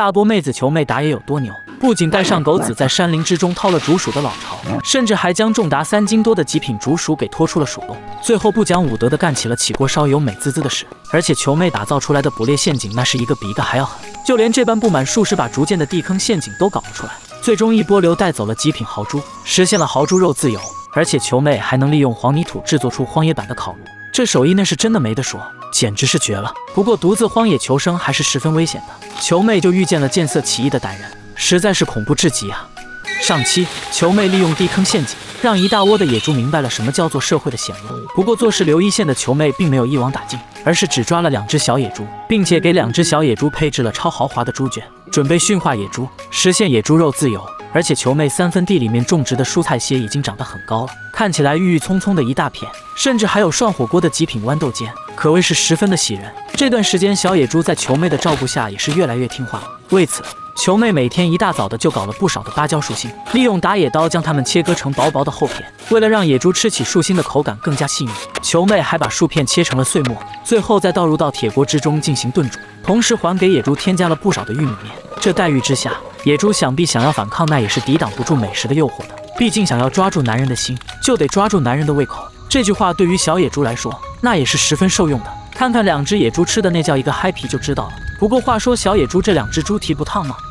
大波妹子球妹打野有多牛，不仅带上狗子在山林之中掏了竹鼠的老巢，甚至还将重达3斤多的极品竹鼠给拖出了鼠洞，最后不讲武德的干起了起锅烧油美滋滋的事。而且球妹打造出来的捕猎陷阱那是一个比一个还要狠，就连这般布满数十把竹箭的地坑陷阱都搞了出来，最终一波流带走了极品豪猪，实现了豪猪肉自由。而且球妹还能利用黄泥土制作出荒野版的烤炉，这手艺那是真的没得说，简直是绝了。不过独自荒野求生还是十分危险的，球妹就遇见了见色起意的歹人，实在是恐怖至极啊！上期球妹利用地坑陷阱，让一大窝的野猪明白了什么叫做社会的险恶。不过做事留一线的球妹并没有一网打尽，而是只抓了2只小野猪，并且给2只小野猪配置了超豪华的猪圈，准备驯化野猪，实现野猪肉自由。而且球妹3分地里面种植的蔬菜些已经长得很高了，看起来郁郁葱葱的一大片，甚至还有涮火锅的极品豌豆尖，可谓是十分的喜人。这段时间小野猪在球妹的照顾下也是越来越听话，为此球妹每天一大早的就搞了不少的芭蕉树心，利用打野刀将它们切割成薄薄的厚片。为了让野猪吃起树心的口感更加细腻，球妹还把树片切成了碎末，最后再倒入到铁锅之中进行炖煮，同时还给野猪添加了不少的玉米面。这待遇之下，野猪想必想要反抗那也是抵挡不住美食的诱惑的，毕竟想要抓住男人的心，就得抓住男人的胃口。这句话对于小野猪来说，那也是十分受用的。看看2只野猪吃的那叫一个嗨皮就知道了。不过话说，小野猪这2只猪蹄不烫吗？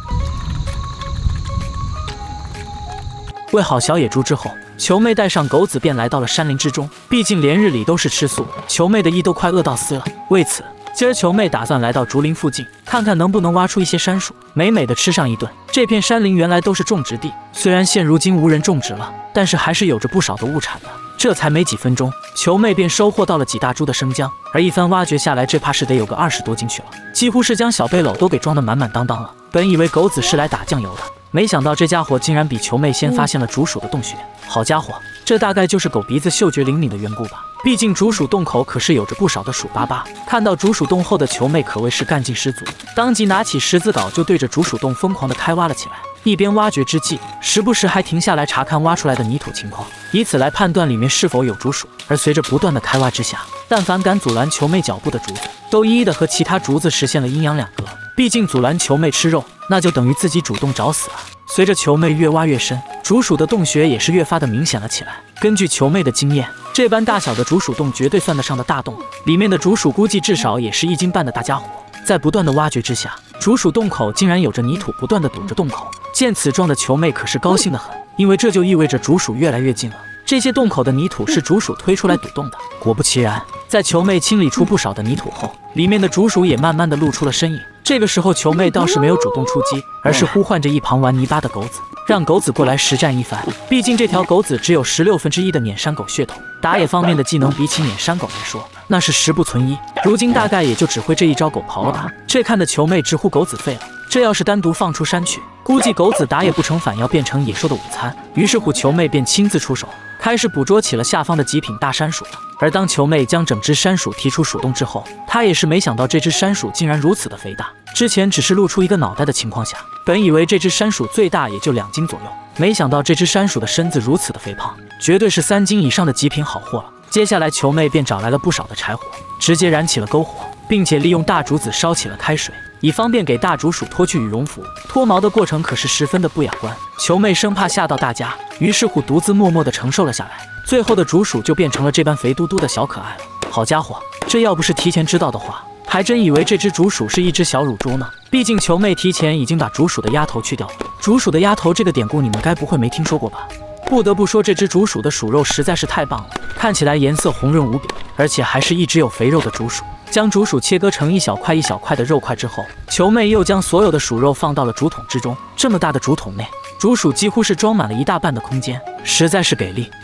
喂好小野猪之后，球妹带上狗子便来到了山林之中，毕竟连日里都是吃素，球妹的胃都快饿到撕了。为此今儿球妹打算来到竹林附近，看看能不能挖出一些山薯，美美的吃上一顿。这片山林原来都是种植地，虽然现如今无人种植了，但是还是有着不少的物产的。这才没几分钟，球妹便收获到了几大株的生姜，而一番挖掘下来，这怕是得有个20多斤去了，几乎是将小背篓都给装得满满当当了。本以为狗子是来打酱油的，没想到这家伙竟然比球妹先发现了竹鼠的洞穴。好家伙，这大概就是狗鼻子嗅觉灵敏的缘故吧。毕竟竹鼠洞口可是有着不少的鼠巴巴。看到竹鼠洞后的球妹可谓是干劲十足，当即拿起石子镐就对着竹鼠洞疯狂的开挖了起来。一边挖掘之际，时不时还停下来查看挖出来的泥土情况，以此来判断里面是否有竹鼠。而随着不断的开挖之下，但凡敢阻拦球妹脚步的竹子，都一一的和其他竹子实现了阴阳两隔。毕竟阻拦球妹吃肉，那就等于自己主动找死啊！随着球妹越挖越深，竹鼠的洞穴也是越发的明显了起来。根据球妹的经验，这般大小的竹鼠洞绝对算得上的大洞，里面的竹鼠估计至少也是1斤半的大家伙。在不断的挖掘之下，竹鼠洞口竟然有着泥土不断的堵着洞口。见此状的球妹可是高兴得很，因为这就意味着竹鼠越来越近了。这些洞口的泥土是竹鼠推出来堵洞的。果不其然，在球妹清理出不少的泥土后，里面的竹鼠也慢慢的露出了身影。这个时候球妹倒是没有主动出击，而是呼唤着一旁玩泥巴的狗子，让狗子过来实战一番。毕竟这条狗子只有1/16的撵山狗血统，打野方面的技能比起撵山狗来说，那是10不存1。如今大概也就只会这一招狗刨了吧。这看得球妹直呼狗子废了。这要是单独放出山去，估计狗子打也不成，反要变成野兽的午餐。于是乎球妹便亲自出手，开始捕捉起了下方的极品大山鼠了。而当球妹将整只山鼠提出鼠洞之后，她也是没想到这只山鼠竟然如此的肥大。之前只是露出一个脑袋的情况下，本以为这只山鼠最大也就2斤左右，没想到这只山鼠的身子如此的肥胖，绝对是3斤以上的极品好货了。接下来球妹便找来了不少的柴火，直接燃起了篝火，并且利用大竹子烧起了开水，以方便给大竹鼠脱去羽绒服。脱毛的过程可是十分的不雅观，球妹生怕吓到大家，于是乎独自默默地承受了下来。最后的竹鼠就变成了这般肥嘟嘟的小可爱了。好家伙，这要不是提前知道的话，还真以为这只竹鼠是一只小乳猪呢。毕竟球妹提前已经把竹鼠的鸭头去掉了。竹鼠的鸭头这个典故你们该不会没听说过吧？不得不说，这只竹鼠的鼠肉实在是太棒了，看起来颜色红润无比，而且还是一只有肥肉的竹鼠。将竹鼠切割成一小块一小块的肉块之后，球妹又将所有的鼠肉放到了竹筒之中。这么大的竹筒内，竹鼠几乎是装满了1大半的空间，实在是给力。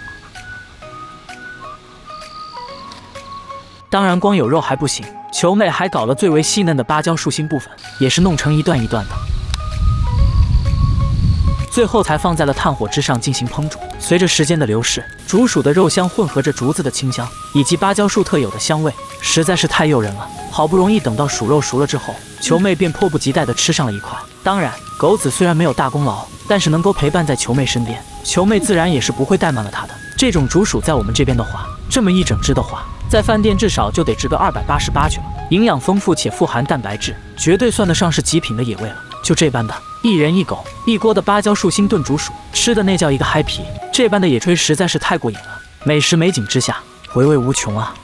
当然光有肉还不行，球妹还搞了最为细嫩的芭蕉树心部分，也是弄成一段一段的，最后才放在了炭火之上进行烹煮。随着时间的流逝，竹鼠的肉香混合着竹子的清香，以及芭蕉树特有的香味，实在是太诱人了。好不容易等到鼠肉熟了之后，球妹便迫不及待地吃上了一块。当然，狗子虽然没有大功劳，但是能够陪伴在球妹身边，球妹自然也是不会怠慢了它的。这种竹鼠在我们这边的话，这么一整只的话，在饭店至少就得值个288去了。营养丰富且富含蛋白质，绝对算得上是极品的野味了。 就这般的，一人一狗，一锅的芭蕉树心炖竹鼠，吃的那叫一个嗨皮。这般的野炊实在是太过瘾了，美食美景之下，回味无穷啊！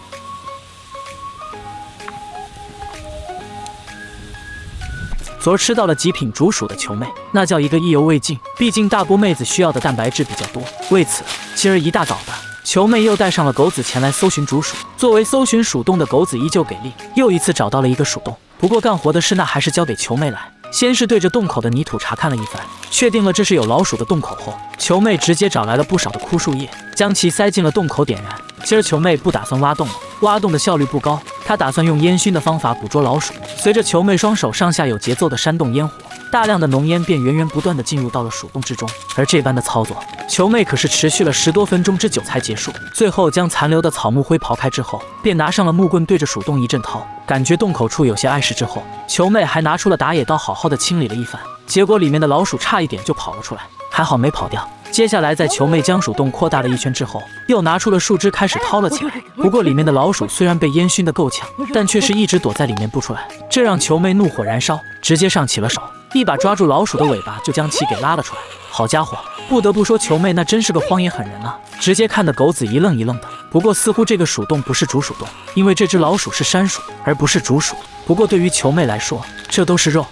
昨儿吃到了极品竹鼠的球妹，那叫一个意犹未尽。毕竟大波妹子需要的蛋白质比较多，为此今儿一大早的，球妹又带上了狗子前来搜寻竹鼠。作为搜寻鼠洞的狗子依旧给力，又一次找到了一个鼠洞。不过干活的事那还是交给球妹来。先是对着洞口的泥土查看了一番，确定了这是有老鼠的洞口后，球妹直接找来了不少的枯树叶，将其塞进了洞口点燃。今儿球妹不打算挖洞了，挖洞的效率不高，她打算用烟熏的方法捕捉老鼠。随着球妹双手上下有节奏的煽动烟火，大量的浓烟便源源不断地进入到了鼠洞之中。而这般的操作，球妹可是持续了10多分钟之久才结束。最后将残留的草木灰刨开之后，便拿上了木棍对着鼠洞一阵掏，感觉洞口处有些碍事之后，球妹还拿出了打野刀好好的清理了一番。结果里面的老鼠差一点就跑了出来，还好没跑掉。接下来在球妹将鼠洞扩大了一圈之后，又拿出了树枝开始掏了起来。不过里面的老鼠虽然被烟熏得够呛，但却是一直躲在里面不出来，这让球妹怒火燃烧，直接上起了手，一把抓住老鼠的尾巴就将其给拉了出来。好家伙，不得不说球妹那真是个荒野狠人啊，直接看得狗子一愣一愣的。不过似乎这个鼠洞不是竹鼠洞，因为这只老鼠是山鼠而不是竹鼠。不过对于球妹来说，这都是肉。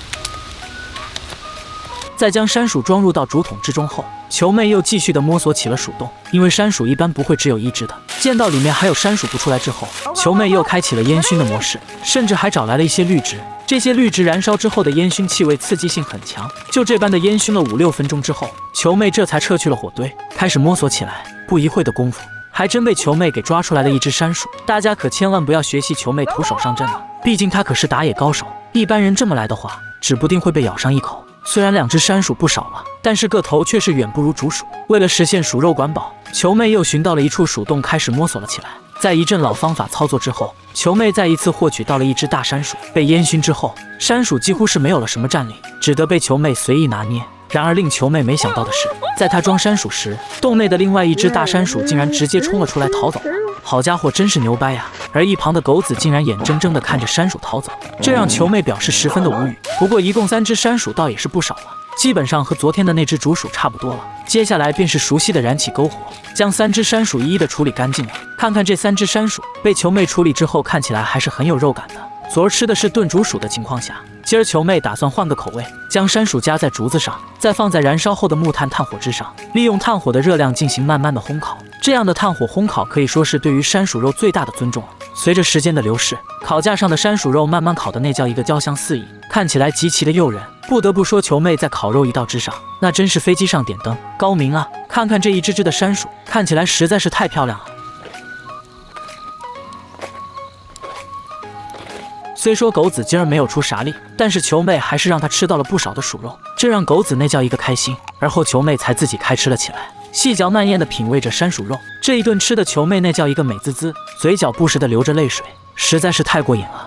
在将山鼠装入到竹筒之中后，球妹又继续的摸索起了鼠洞。因为山鼠一般不会只有一只的，见到里面还有山鼠不出来之后，球妹又开启了烟熏的模式，甚至还找来了一些绿植。这些绿植燃烧之后的烟熏气味刺激性很强，就这般的烟熏了5、6分钟之后，球妹这才撤去了火堆，开始摸索起来。不一会的功夫，还真被球妹给抓出来了一只山鼠。大家可千万不要学习球妹徒手上阵啊，毕竟她可是打野高手，一般人这么来的话，指不定会被咬上一口。虽然2只山鼠不少了，但是个头却是远不如竹鼠。为了实现鼠肉管饱，球妹又寻到了一处鼠洞，开始摸索了起来。在一阵老方法操作之后，球妹再一次获取到了一只大山鼠。被烟熏之后，山鼠几乎是没有了什么战力，只得被球妹随意拿捏。然而令球妹没想到的是，在她装山鼠时，洞内的另外一只大山鼠竟然直接冲了出来逃走了。好家伙，真是牛掰呀！而一旁的狗子竟然眼睁睁地看着山鼠逃走，这让球妹表示十分的无语。不过一共3只山鼠倒也是不少了，基本上和昨天的那只竹鼠差不多了。接下来便是熟悉的燃起篝火，将3只山鼠一一的处理干净了。看看这3只山鼠被球妹处理之后，看起来还是很有肉感的。昨儿吃的是炖竹鼠的情况下，今儿球妹打算换个口味，将山鼠夹在竹子上，再放在燃烧后的木炭炭火之上，利用炭火的热量进行慢慢的烘烤。这样的炭火烘烤可以说是对于山鼠肉最大的尊重了。随着时间的流逝，烤架上的山鼠肉慢慢烤的那叫一个焦香四溢，看起来极其的诱人。不得不说，球妹在烤肉一道之上，那真是飞机上点灯，高明啊！看看这一只只的山鼠，看起来实在是太漂亮了。虽说狗子今儿没有出啥力，但是球妹还是让他吃到了不少的鼠肉，这让狗子那叫一个开心。而后球妹才自己开吃了起来，细嚼慢咽地品味着山鼠肉。这一顿吃的球妹那叫一个美滋滋，嘴角不时地流着泪水，实在是太过瘾了。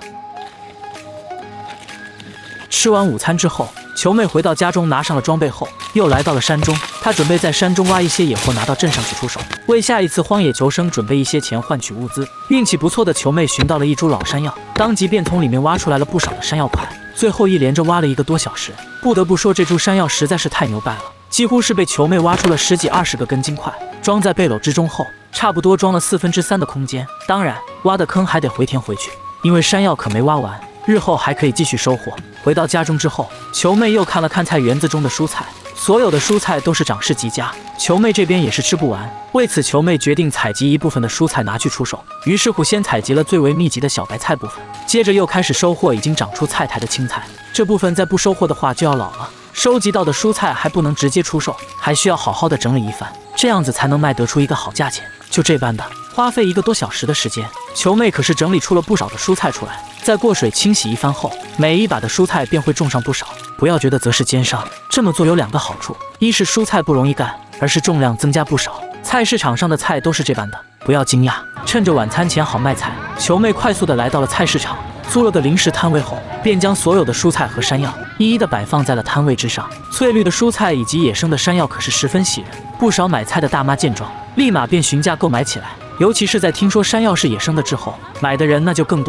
吃完午餐之后，球妹回到家中，拿上了装备后，又来到了山中。她准备在山中挖一些野货拿到镇上去出手，为下一次荒野求生准备一些钱换取物资。运气不错的球妹寻到了一株老山药，当即便从里面挖出来了不少的山药块。最后一连着挖了1个多小时，不得不说这株山药实在是太牛掰了，几乎是被球妹挖出了10几20个根茎块，装在背篓之中后，差不多装了3/4的空间。当然，挖的坑还得回填回去，因为山药可没挖完，日后还可以继续收获。回到家中之后，球妹又看了看菜园子中的蔬菜，所有的蔬菜都是长势极佳，球妹这边也是吃不完。为此，球妹决定采集一部分的蔬菜拿去出售。于是乎，先采集了最为密集的小白菜部分，接着又开始收获已经长出菜苔的青菜。这部分再不收获的话就要老了，收集到的蔬菜还不能直接出售，还需要好好的整理一番，这样子才能卖得出一个好价钱。就这般的，花费1个多小时的时间，球妹可是整理出了不少的蔬菜出来。在过水清洗一番后，每一把的蔬菜便会种上不少。不要觉得则是奸商，这么做有2个好处：一是蔬菜不容易干，二是重量增加不少。菜市场上的菜都是这般的，不要惊讶。趁着晚餐前好卖菜，球妹快速的来到了菜市场，租了个临时摊位后，便将所有的蔬菜和山药一一的摆放在了摊位之上。翠绿的蔬菜以及野生的山药可是十分喜人，不少买菜的大妈见状，立马便询价购买起来。尤其是在听说山药是野生的之后，买的人那就更多了。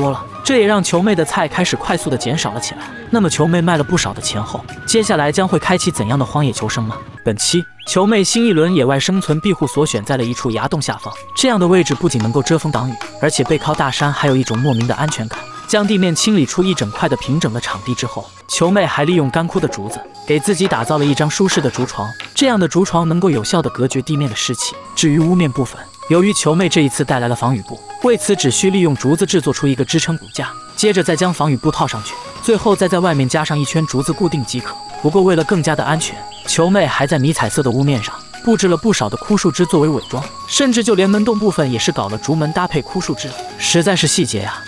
这也让球妹的菜开始快速的减少了起来。那么球妹卖了不少的钱后，接下来将会开启怎样的荒野求生吗？本期球妹新一轮野外生存庇护所选在了一处崖洞下方，这样的位置不仅能够遮风挡雨，而且背靠大山，还有一种莫名的安全感。将地面清理出一整块的平整的场地之后，球妹还利用干枯的竹子给自己打造了一张舒适的竹床，这样的竹床能够有效的隔绝地面的湿气。至于屋面部分，由于球妹这一次带来了防雨布，为此只需利用竹子制作出一个支撑骨架，接着再将防雨布套上去，最后再在外面加上一圈竹子固定即可。不过为了更加的安全，球妹还在迷彩色的屋面上布置了不少的枯树枝作为伪装，甚至就连门洞部分也是搞了竹门搭配枯树枝，实在是细节呀。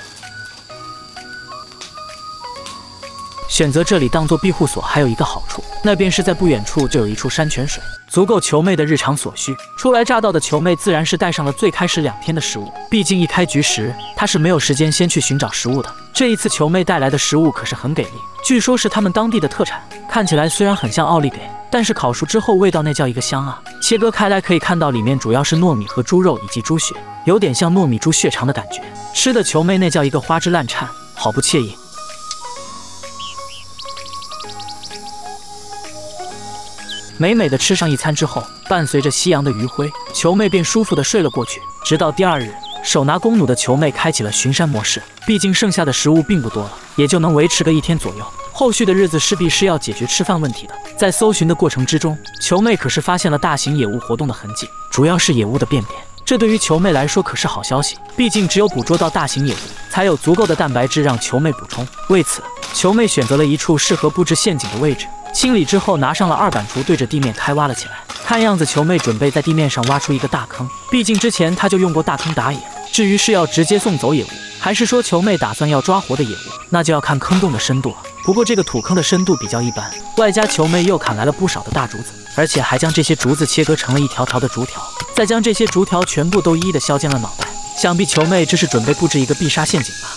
选择这里当做庇护所还有一个好处，那便是在不远处就有一处山泉水，足够球妹的日常所需。初来乍到的球妹自然是带上了最开始2天的食物，毕竟一开局时她是没有时间先去寻找食物的。这一次球妹带来的食物可是很给力，据说是他们当地的特产，看起来虽然很像奥利给，但是烤熟之后味道那叫一个香啊！切割开来可以看到里面主要是糯米和猪肉以及猪血，有点像糯米猪血肠的感觉，吃的球妹那叫一个花枝乱颤，好不惬意。美美的吃上一餐之后，伴随着夕阳的余晖，球妹便舒服的睡了过去。直到第2日，手拿弓弩的球妹开启了巡山模式，毕竟剩下的食物并不多了，也就能维持个1天左右。后续的日子势必是要解决吃饭问题的。在搜寻的过程之中，球妹可是发现了大型野物活动的痕迹，主要是野物的便便。这对于球妹来说可是好消息，毕竟只有捕捉到大型野物，才有足够的蛋白质让球妹补充。为此，球妹选择了一处适合布置陷阱的位置。清理之后，拿上了2板锄，对着地面开挖了起来。看样子，球妹准备在地面上挖出一个大坑，毕竟之前她就用过大坑打野。至于是要直接送走野物，还是说球妹打算要抓活的野物，那就要看坑洞的深度了。不过这个土坑的深度比较一般，外加球妹又砍来了不少的大竹子，而且还将这些竹子切割成了一条条的竹条，再将这些竹条全部都一一的削尖了脑袋。想必球妹这是准备布置一个必杀陷阱吧。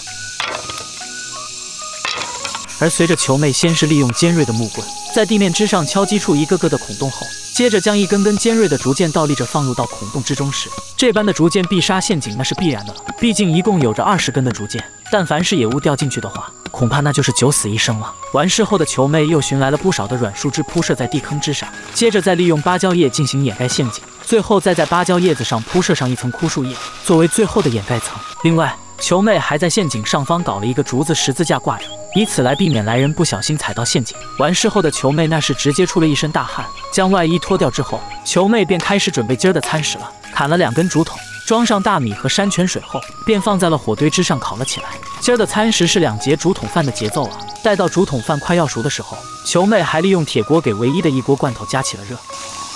而随着球妹先是利用尖锐的木棍在地面之上敲击出一个个的孔洞后，接着将一根根尖锐的竹箭倒立着放入到孔洞之中时，这般的竹箭必杀陷阱那是必然的了。毕竟一共有着20根的竹箭，但凡是野物掉进去的话，恐怕那就是九死一生了。完事后的球妹又寻来了不少的软树枝铺设在地坑之上，接着再利用芭蕉叶进行掩盖陷阱，最后再在芭蕉叶子上铺设上一层枯树叶作为最后的掩盖层。另外，球妹还在陷阱上方搞了一个竹子十字架挂着，以此来避免来人不小心踩到陷阱。完事后的球妹那是直接出了一身大汗，将外衣脱掉之后，球妹便开始准备今儿的餐食了。砍了2根竹筒，装上大米和山泉水后，便放在了火堆之上烤了起来。今儿的餐食是2节竹筒饭的节奏啊！待到竹筒饭快要熟的时候，球妹还利用铁锅给唯一的一锅罐头加起了热。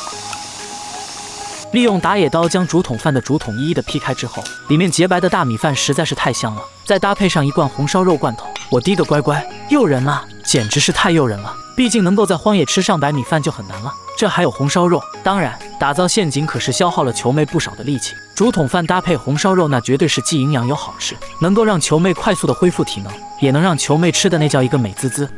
利用打野刀将竹筒饭的竹筒一一的劈开之后，里面洁白的大米饭实在是太香了，再搭配上一罐红烧肉罐头，我的个乖乖，诱人啊，简直是太诱人了！毕竟能够在荒野吃上白米饭就很难了，这还有红烧肉。当然，打造陷阱可是消耗了球妹不少的力气。竹筒饭搭配红烧肉，那绝对是既营养又好吃，能够让球妹快速的恢复体能，也能让球妹吃的那叫一个美滋滋。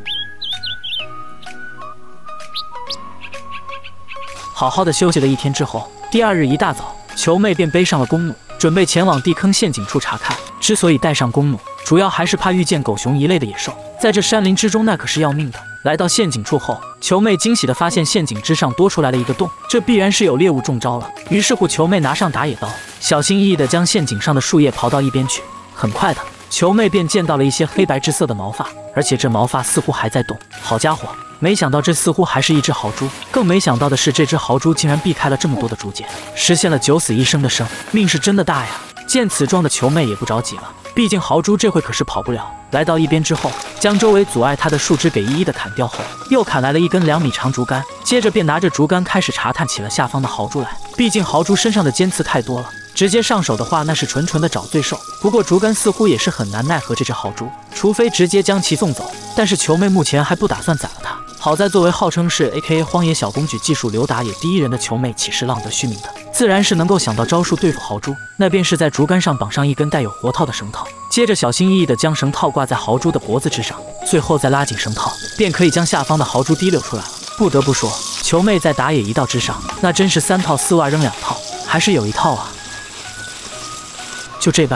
好好的休息了1天之后，第2日一大早，球妹便背上了弓弩，准备前往地坑陷阱处查看。之所以带上弓弩，主要还是怕遇见狗熊一类的野兽，在这山林之中那可是要命的。来到陷阱处后，球妹惊喜地发现陷阱之上多出来了一个洞，这必然是有猎物中招了。于是乎，球妹拿上打野刀，小心翼翼地将陷阱上的树叶刨到一边去。很快的，球妹便见到了一些黑白之色的毛发，而且这毛发似乎还在动。好家伙，没想到这似乎还是一只豪猪，更没想到的是这只豪猪竟然避开了这么多的竹箭，实现了9死1生的生，命是真的大呀！见此状的球妹也不着急了，毕竟豪猪这回可是跑不了。来到一边之后，将周围阻碍他的树枝给一一的砍掉后，又砍来了1根2米长竹竿，接着便拿着竹竿开始查探起了下方的豪猪来。毕竟豪猪身上的尖刺太多了，直接上手的话那是纯纯的找罪受。不过竹竿似乎也是很难奈何这只豪猪，除非直接将其送走。但是球妹目前还不打算宰了它。好在作为号称是 AKA 荒野小公举技术流打野第1人的球妹岂是浪得虚名的，自然是能够想到招数对付豪猪，那便是在竹竿上绑上1根带有活套的绳套，接着小心翼翼地将绳套挂在豪猪的脖子之上，最后再拉紧绳套，便可以将下方的豪猪提溜出来了。不得不说，球妹在打野一道之上，那真是3套丝袜扔2套，还是有一套啊！就这般的，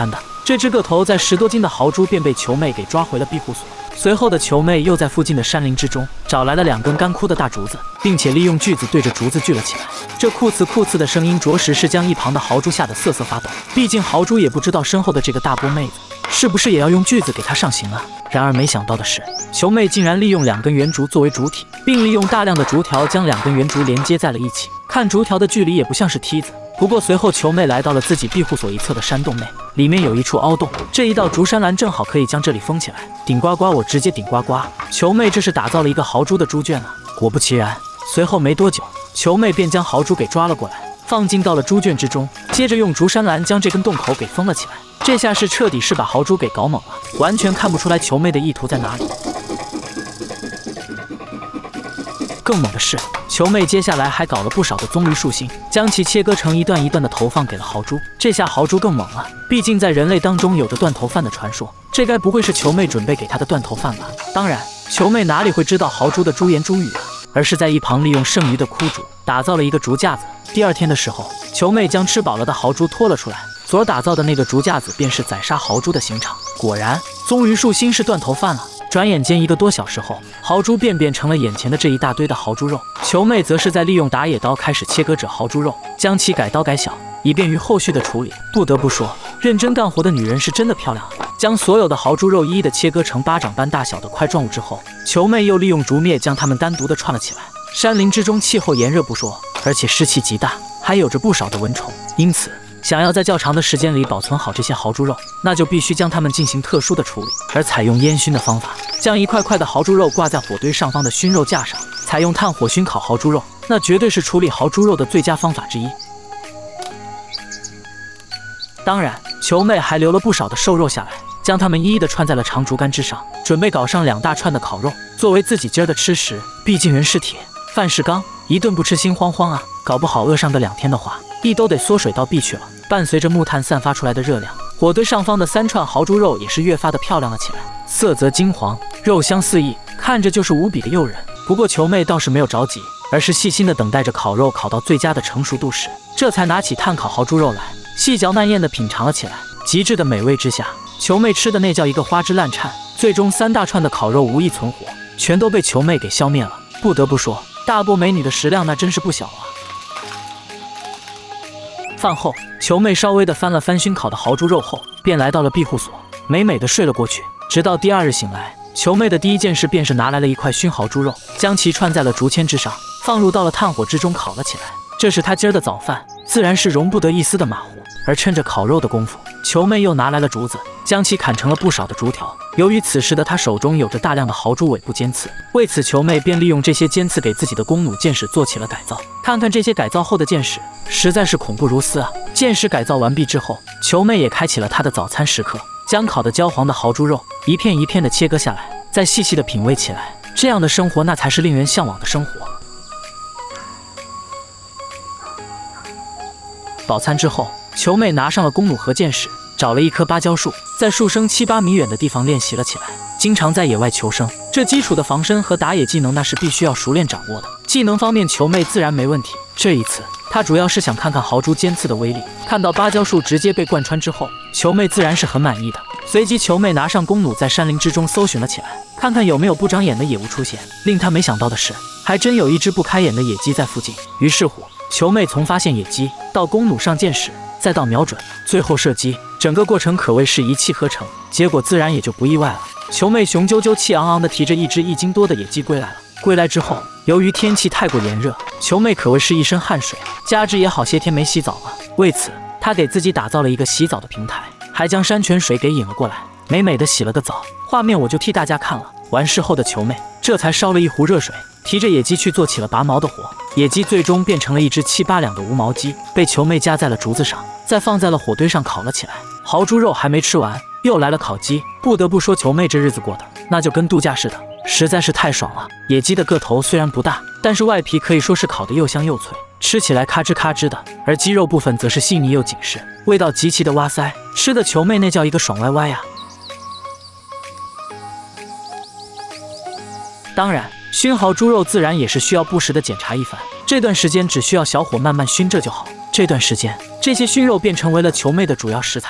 这只个头在10多斤的豪猪便被球妹给抓回了庇护所。随后的球妹又在附近的山林之中找来了2根干枯的大竹子，并且利用锯子对着竹子锯了起来。这酷刺的声音着实是将一旁的豪猪吓得瑟瑟发抖。毕竟豪猪也不知道身后的这个大波妹子是不是也要用锯子给他上刑啊。然而没想到的是，球妹竟然利用2根圆竹作为主体，并利用大量的竹条将2根圆竹连接在了一起。看竹条的距离也不像是梯子。不过随后球妹来到了自己庇护所一侧的山洞内，里面有一处凹洞，这一道竹山栏正好可以将这里封起来。顶呱呱，我直接顶呱呱！球妹这是打造了一个豪猪的猪圈啊！果不其然，随后没多久，球妹便将豪猪给抓了过来，放进到了猪圈之中，接着用竹山栏将这根洞口给封了起来。这下是彻底是把豪猪给搞懵了，完全看不出来球妹的意图在哪里。更猛的是，球妹接下来还搞了不少的棕榈树心，将其切割成一段一段的投放给了豪猪。这下豪猪更猛了，毕竟在人类当中有着断头饭的传说，这该不会是球妹准备给他的断头饭吧？当然，球妹哪里会知道豪猪的猪言猪语啊，而是在一旁利用剩余的枯竹打造了一个竹架子。第二天的时候，球妹将吃饱了的豪猪拖了出来，所打造的那个竹架子便是宰杀豪猪的刑场。果然，棕榈树心是断头饭了。转眼间1个多小时后，豪猪便变成了眼前的这一大堆的豪猪肉。球妹则是在利用打野刀开始切割着豪猪肉，将其改刀改小，以便于后续的处理。不得不说，认真干活的女人是真的漂亮啊！将所有的豪猪肉一一的切割成巴掌般大小的块状物之后，球妹又利用竹篾将它们单独的串了起来。山林之中气候炎热不说，而且湿气极大，还有着不少的蚊虫，因此想要在较长的时间里保存好这些豪猪肉，那就必须将它们进行特殊的处理，而采用烟熏的方法，将一块块的豪猪肉挂在火堆上方的熏肉架上，采用炭火熏烤豪猪肉，那绝对是处理豪猪肉的最佳方法之一。当然，球妹还留了不少的瘦肉下来，将它们一一的串在了长竹竿之上，准备搞上2大串的烤肉，作为自己今儿的吃食。毕竟人是铁，饭是钢，一顿不吃心慌慌啊，搞不好饿上个2天的话，地都得缩水到壁去了。伴随着木炭散发出来的热量，火堆上方的3串豪猪肉也是越发的漂亮了起来，色泽金黄，肉香四溢，看着就是无比的诱人。不过球妹倒是没有着急，而是细心的等待着烤肉烤到最佳的成熟度时，这才拿起炭烤豪猪肉来，细嚼慢咽的品尝了起来。极致的美味之下，球妹吃的那叫一个花枝乱颤，最终3大串的烤肉无一存活，全都被球妹给消灭了。不得不说，大波美女的食量那真是不小啊。饭后，球妹稍微的翻了翻熏烤的豪猪肉后，便来到了庇护所，美美的睡了过去。直到第2日醒来，球妹的第一件事便是拿来了一块熏豪猪肉，将其串在了竹签之上，放入到了炭火之中烤了起来。这是她今儿的早饭，自然是容不得一丝的马虎。而趁着烤肉的功夫，球妹又拿来了竹子，将其砍成了不少的竹条。由于此时的她手中有着大量的豪猪尾部尖刺，为此球妹便利用这些尖刺给自己的弓弩箭矢做起了改造。看看这些改造后的箭矢，实在是恐怖如斯啊！箭矢改造完毕之后，球妹也开启了她的早餐时刻，将烤得焦黄的豪猪肉一片一片的切割下来，再细细的品味起来。这样的生活那才是令人向往的生活。饱餐之后，球妹拿上了弓弩和箭矢，找了一棵芭蕉树，在树生7、8米远的地方练习了起来。经常在野外求生，这基础的防身和打野技能那是必须要熟练掌握的。技能方面，球妹自然没问题。这一次，她主要是想看看豪猪尖刺的威力。看到芭蕉树直接被贯穿之后，球妹自然是很满意的。随即，球妹拿上弓弩，在山林之中搜寻了起来，看看有没有不长眼的野物出现。令她没想到的是，还真有一只不开眼的野鸡在附近。于是乎，球妹从发现野鸡到弓弩上箭矢，再到瞄准，最后射击，整个过程可谓是一气呵成。结果自然也就不意外了，球妹雄赳赳气昂昂地提着一只1斤多的野鸡归来了。归来之后，由于天气太过炎热，球妹可谓是一身汗水，加之也好些天没洗澡了。为此，她给自己打造了一个洗澡的平台，还将山泉水给引了过来，美美的洗了个澡。画面我就替大家看了。完事后的球妹这才烧了一壶热水，提着野鸡去做起了拔毛的活。野鸡最终变成了一只7、8两的无毛鸡，被球妹夹在了竹子上，再放在了火堆上烤了起来。豪猪肉还没吃完，又来了烤鸡。不得不说，球妹这日子过的那就跟度假似的，实在是太爽了。野鸡的个头虽然不大，但是外皮可以说是烤得又香又脆，吃起来咔吱咔吱的，而鸡肉部分则是细腻又紧实，味道极其的哇塞，吃的球妹那叫一个爽歪歪呀。当然，熏豪猪肉自然也是需要不时的检查一番，这段时间只需要小火慢慢熏着就好。这段时间，这些熏肉便成为了球妹的主要食材。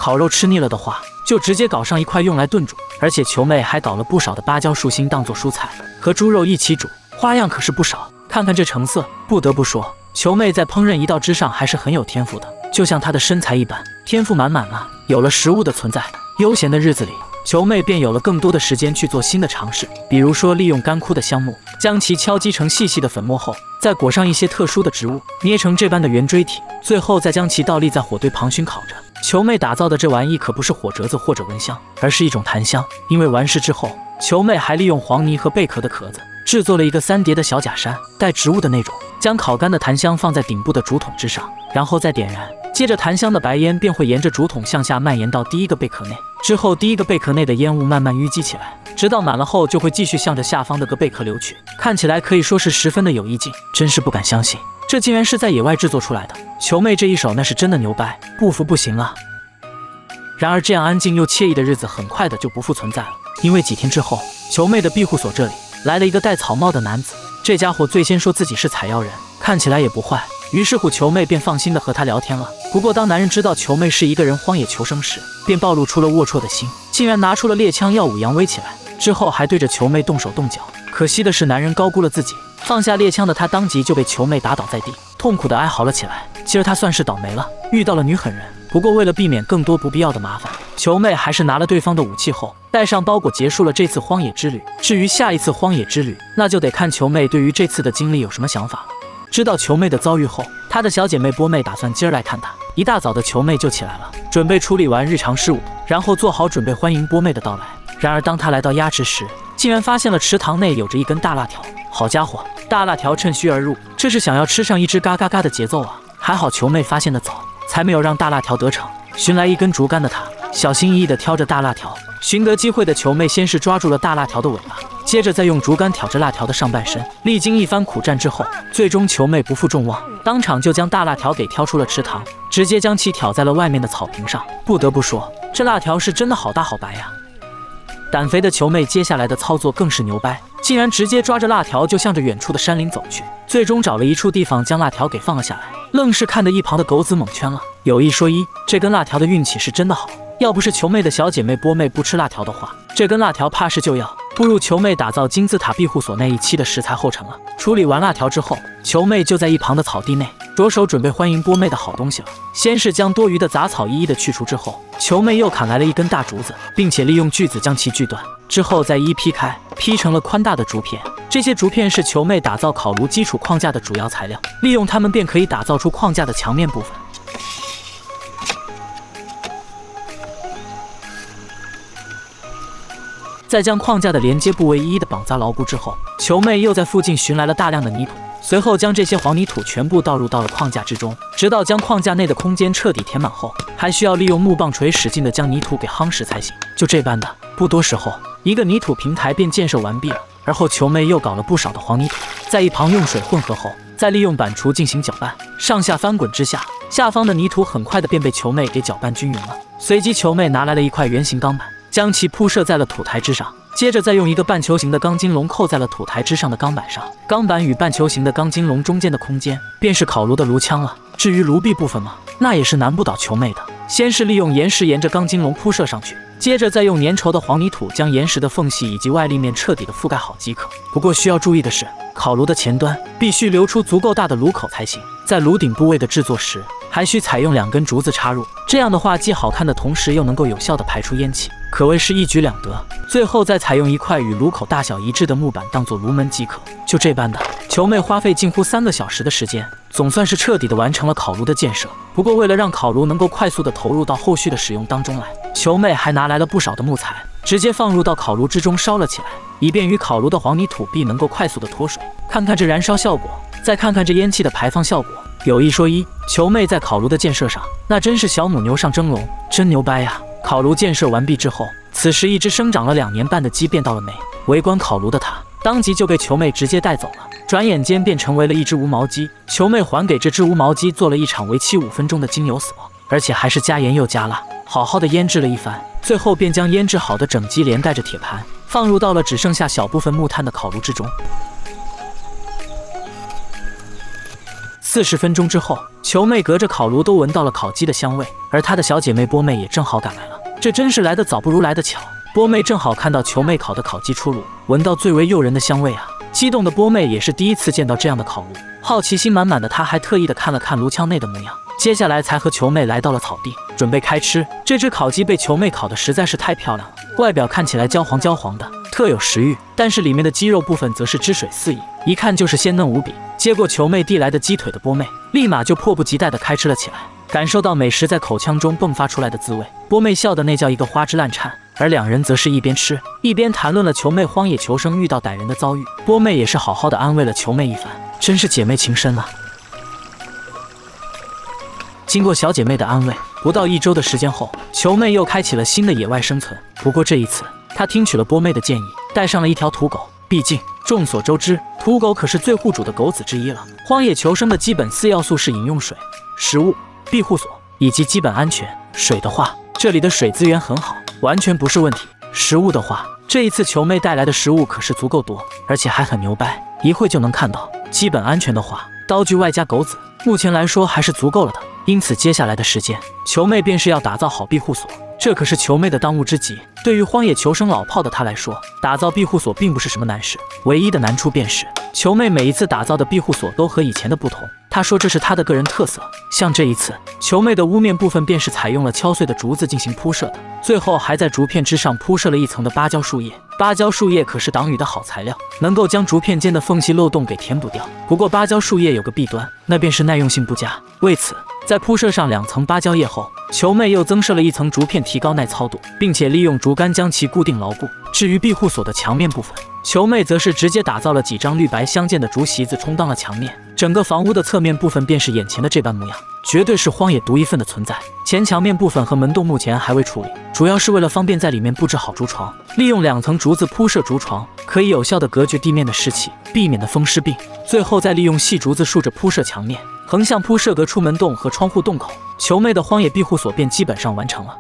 烤肉吃腻了的话，就直接搞上一块用来炖煮。而且球妹还搞了不少的芭蕉树心当做蔬菜，和猪肉一起煮，花样可是不少。看看这成色，不得不说，球妹在烹饪一道之上还是很有天赋的，就像她的身材一般，天赋满满啊！有了食物的存在，悠闲的日子里，球妹便有了更多的时间去做新的尝试，比如说利用干枯的香木，将其敲击成细细的粉末后，再裹上一些特殊的植物，捏成这般的圆锥体，最后再将其倒立在火堆旁熏烤着。球妹打造的这玩意可不是火折子或者蚊香，而是一种檀香。因为完事之后，球妹还利用黄泥和贝壳的壳子制作了一个3叠的小假山，带植物的那种，将烤干的檀香放在顶部的竹筒之上，然后再点燃，接着檀香的白烟便会沿着竹筒向下蔓延到第一个贝壳内，之后第一个贝壳内的烟雾慢慢淤积起来，直到满了后就会继续向着下方的个贝壳流去，看起来可以说是十分的有意境，真是不敢相信这竟然是在野外制作出来的。球妹这一手那是真的牛掰，不服不行了。然而这样安静又惬意的日子很快的就不复存在了，因为几天之后，球妹的庇护所这里来了一个戴草帽的男子，这家伙最先说自己是采药人，看起来也不坏，于是乎球妹便放心的和他聊天了。不过当男人知道球妹是一个人荒野求生时，便暴露出了龌龊的心，竟然拿出了猎枪耀武扬威起来，之后还对着球妹动手动脚。可惜的是男人高估了自己，放下猎枪的他当即就被球妹打倒在地，痛苦的哀嚎了起来。其实他算是倒霉了，遇到了女狠人。不过为了避免更多不必要的麻烦，球妹还是拿了对方的武器后带上包裹结束了这次荒野之旅。至于下一次荒野之旅，那就得看球妹对于这次的经历有什么想法了。知道球妹的遭遇后，她的小姐妹波妹打算今儿来看她。一大早的球妹就起来了，准备处理完日常事务，然后做好准备欢迎波妹的到来。然而当她来到鸭池时，竟然发现了池塘内有着一根大辣条。好家伙，大辣条趁虚而入，这是想要吃上一只嘎嘎嘎的节奏啊！还好球妹发现的早，才没有让大辣条得逞。寻来一根竹竿的她，小心翼翼地挑着大辣条。寻得机会的球妹先是抓住了大辣条的尾巴，接着再用竹竿挑着辣条的上半身。历经一番苦战之后，最终球妹不负众望，当场就将大辣条给挑出了池塘，直接将其挑在了外面的草坪上。不得不说，这辣条是真的好大好白呀！胆肥的球妹接下来的操作更是牛掰，竟然直接抓着辣条就向着远处的山林走去，最终找了一处地方将辣条给放了下来，愣是看得一旁的狗子蒙圈了。有一说一，这根辣条的运气是真的好，要不是球妹的小姐妹波妹不吃辣条的话，这根辣条怕是就要步入球妹打造金字塔庇护所那一期的食材后尘了。处理完辣条之后，球妹就在一旁的草地内着手准备欢迎波妹的好东西了。先是将多余的杂草一一的去除之后，球妹又砍来了一根大竹子，并且利用锯子将其锯断，之后再一一劈开，劈成了宽大的竹片。这些竹片是球妹打造烤炉基础框架的主要材料，利用它们便可以打造出框架的墙面部分。在将框架的连接部位一一的绑扎牢固之后，球妹又在附近寻来了大量的泥土，随后将这些黄泥土全部倒入到了框架之中，直到将框架内的空间彻底填满后，还需要利用木棒锤使劲的将泥土给夯实才行。就这般的，不多时候，一个泥土平台便建设完毕了。而后球妹又搞了不少的黄泥土，在一旁用水混合后，再利用板锄进行搅拌，上下翻滚之下，下方的泥土很快的便被球妹给搅拌均匀了。随即球妹拿来了一块圆形钢板，将其铺设在了土台之上，接着再用一个半球形的钢筋笼扣在了土台之上的钢板上。钢板与半球形的钢筋笼中间的空间，便是烤炉的炉腔了。至于炉壁部分嘛，那也是难不倒球妹的。先是利用岩石沿着钢筋笼铺设上去，接着再用粘稠的黄泥土将岩石的缝隙以及外立面彻底的覆盖好即可。不过需要注意的是，烤炉的前端必须留出足够大的炉口才行。在炉顶部位的制作时，还需采用2根竹子插入，这样的话既好看的同时又能够有效的排出烟气，可谓是一举两得。最后再采用一块与炉口大小一致的木板当做炉门即可。就这般的，球妹花费近乎3个小时的时间，总算是彻底的完成了烤炉的建设。不过为了让烤炉能够快速的投入到后续的使用当中来，球妹还拿来了不少的木材，直接放入到烤炉之中烧了起来，以便于烤炉的黄泥土壁能够快速的脱水。看看这燃烧效果，再看看这烟气的排放效果，有一说一，球妹在烤炉的建设上那真是小母牛上蒸笼，真牛掰呀！烤炉建设完毕之后，此时一只生长了2年半的鸡便到了没，围观烤炉的他当即就被球妹直接带走了，转眼间便成为了一只无毛鸡。球妹还给这只无毛鸡做了一场为期5分钟的精油死亡，而且还是加盐又加辣，好好的腌制了一番，最后便将腌制好的整鸡连带着铁盘放入到了只剩下小部分木炭的烤炉之中。 40分钟之后，球妹隔着烤炉都闻到了烤鸡的香味，而她的小姐妹波妹也正好赶来了。这真是来得早不如来得巧。波妹正好看到球妹烤的烤鸡出炉，闻到最为诱人的香味啊！激动的波妹也是第一次见到这样的烤炉，好奇心满满的她还特意的看了看炉腔内的模样，接下来才和球妹来到了草地，准备开吃。这只烤鸡被球妹烤的实在是太漂亮了，外表看起来焦黄焦黄的，特有食欲，但是里面的鸡肉部分则是汁水四溢，一看就是鲜嫩无比。接过球妹递来的鸡腿的波妹，立马就迫不及待地开吃了起来。感受到美食在口腔中迸发出来的滋味，波妹笑得那叫一个花枝乱颤，而两人则是一边吃一边谈论了球妹荒野求生遇到歹人的遭遇。波妹也是好好的安慰了球妹一番，真是姐妹情深啊。经过小姐妹的安慰，不到1周的时间后，球妹又开启了新的野外生存。不过这一次，她听取了波妹的建议，带上了一条土狗。毕竟众所周知，土狗可是最护主的狗子之一了。荒野求生的基本4要素是饮用水、食物、庇护所以及基本安全。水的话，这里的水资源很好，完全不是问题。食物的话，这一次球妹带来的食物可是足够多，而且还很牛掰，一会就能看到。基本安全的话，刀具外加狗子，目前来说还是足够了的。因此接下来的时间，球妹便是要打造好庇护所，这可是球妹的当务之急。对于荒野求生老炮的她来说，打造庇护所并不是什么难事，唯一的难处便是球妹每一次打造的庇护所都和以前的不同。她说这是她的个人特色，像这一次，球妹的屋面部分便是采用了敲碎的竹子进行铺设的，最后还在竹片之上铺设了一层的芭蕉树叶。芭蕉树叶可是挡雨的好材料，能够将竹片间的缝隙漏洞给填补掉。不过芭蕉树叶有个弊端，那便是耐用性不佳。为此，在铺设上2层芭蕉叶后，球妹又增设了1层竹片，提高耐操度，并且利用竹竿将其固定牢固。至于庇护所的墙面部分，球妹则是直接打造了几张绿白相间的竹席子充当了墙面，整个房屋的侧面部分便是眼前的这般模样，绝对是荒野独一份的存在。前墙面部分和门洞目前还未处理，主要是为了方便在里面布置好竹床，利用2层竹子铺设竹床，可以有效的隔绝地面的湿气，避免的风湿病。最后再利用细竹子竖着铺设墙面，横向铺设隔出门洞和窗户洞口，球妹的荒野庇护所便基本上完成了。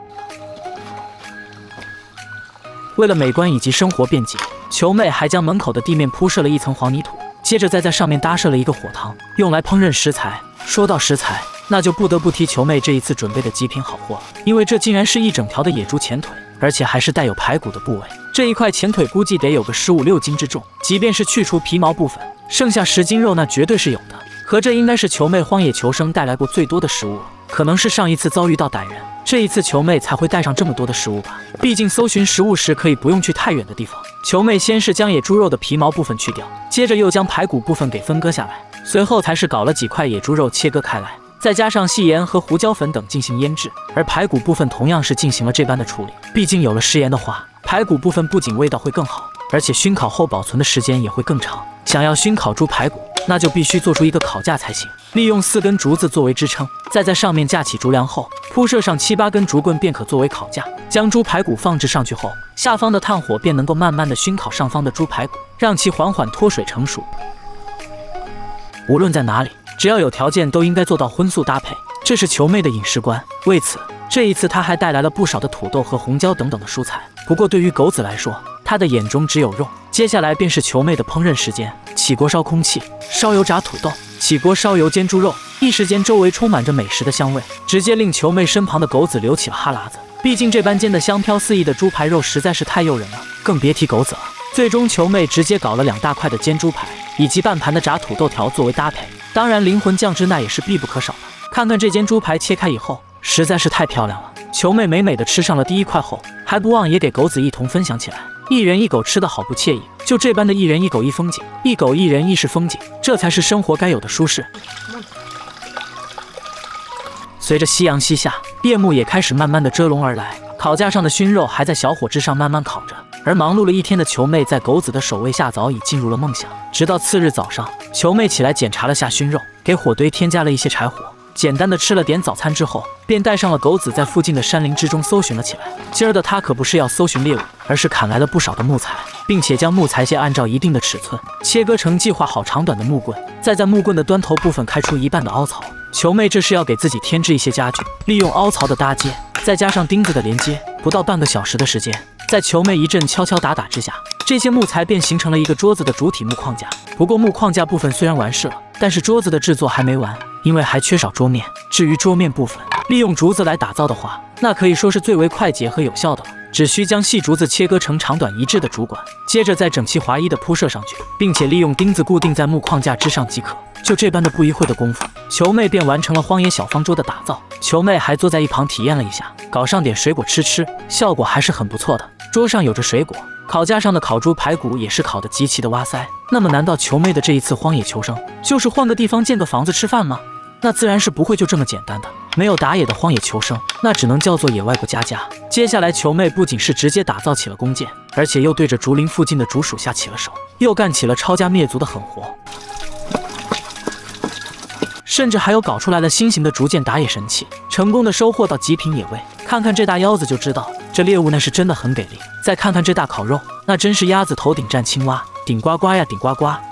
为了美观以及生活便捷，球妹还将门口的地面铺设了1层黄泥土，接着再在上面搭设了一个火塘，用来烹饪食材。说到食材，那就不得不提球妹这一次准备的极品好货了，因为这竟然是一整条的野猪前腿，而且还是带有排骨的部位。这一块前腿估计得有个15、16斤之重，即便是去除皮毛部分，剩下10斤肉那绝对是有的。可这应该是球妹荒野求生带来过最多的食物了，可能是上一次遭遇到歹人，这一次球妹才会带上这么多的食物吧。毕竟搜寻食物时可以不用去太远的地方。球妹先是将野猪肉的皮毛部分去掉，接着又将排骨部分给分割下来，随后才是搞了几块野猪肉切割开来，再加上细盐和胡椒粉等进行腌制。而排骨部分同样是进行了这般的处理，毕竟有了食盐的话，排骨部分不仅味道会更好，而且熏烤后保存的时间也会更长。想要熏烤猪排骨，那就必须做出一个烤架才行，利用4根竹子作为支撑，再在上面架起竹梁后，铺设上7、8根竹棍便可作为烤架。将猪排骨放置上去后，下方的炭火便能够慢慢的熏烤上方的猪排骨，让其缓缓脱水成熟。无论在哪里，只要有条件都应该做到荤素搭配，这是球妹的饮食观。为此，这一次她还带来了不少的土豆和红椒等等的蔬菜。不过对于狗子来说，他的眼中只有肉。接下来便是球妹的烹饪时间，起锅烧空气，烧油炸土豆，起锅烧油煎猪肉。一时间周围充满着美食的香味，直接令球妹身旁的狗子流起了哈喇子。毕竟这般煎的香飘四溢的猪排肉实在是太诱人了，更别提狗子了。最终球妹直接搞了2大块的煎猪排，以及半盘的炸土豆条作为搭配。当然灵魂酱汁那也是必不可少的。看看这煎猪排切开以后，实在是太漂亮了。球妹美美的吃上了第1块后，还不忘也给狗子一同分享起来。1人1狗吃得好不惬意，就这般的1人1狗1风景，1狗1人1是风景，这才是生活该有的舒适。随着夕阳西下，夜幕也开始慢慢的遮笼而来，烤架上的熏肉还在小火之上慢慢烤着。而忙碌了一天的球妹在狗子的守卫下早已进入了梦想。直到次日早上，球妹起来检查了下熏肉，给火堆添加了一些柴火，简单的吃了点早餐之后，便带上了狗子在附近的山林之中搜寻了起来。今儿的他可不是要搜寻猎物，而是砍来了不少的木材，并且将木材屑按照一定的尺寸切割成计划好长短的木棍，再在木棍的端头部分开出一半的凹槽。球妹这是要给自己添置一些家具，利用凹槽的搭接，再加上钉子的连接，不到半个小时的时间，在球妹一阵敲敲打打之下，这些木材便形成了一个桌子的主体木框架。不过木框架部分虽然完事了， 但是桌子的制作还没完，因为还缺少桌面。至于桌面部分，利用竹子来打造的话，那可以说是最为快捷和有效的了。只需将细竹子切割成长短一致的竹管，接着再整齐划一的铺设上去，并且利用钉子固定在木框架之上即可。就这般的不一会的功夫，球妹便完成了荒野小方桌的打造。球妹还坐在一旁体验了一下，搞上点水果吃，效果还是很不错的。桌上有着水果，烤架上的烤猪排骨也是烤得极其的哇塞。那么难道球妹的这一次荒野求生就是换个地方建个房子吃饭吗？那自然是不会就这么简单的。没有打野的荒野求生，那只能叫做野外过家家。接下来球妹不仅是直接打造起了弓箭，而且又对着竹林附近的竹鼠下起了手，又干起了抄家灭族的狠活，甚至还有搞出来了新型的竹箭打野神器，成功的收获到极品野味。看看这大腰子就知道，这猎物那是真的很给力。再看看这大烤肉，那真是鸭子头顶战青蛙，顶呱呱呀顶呱呱。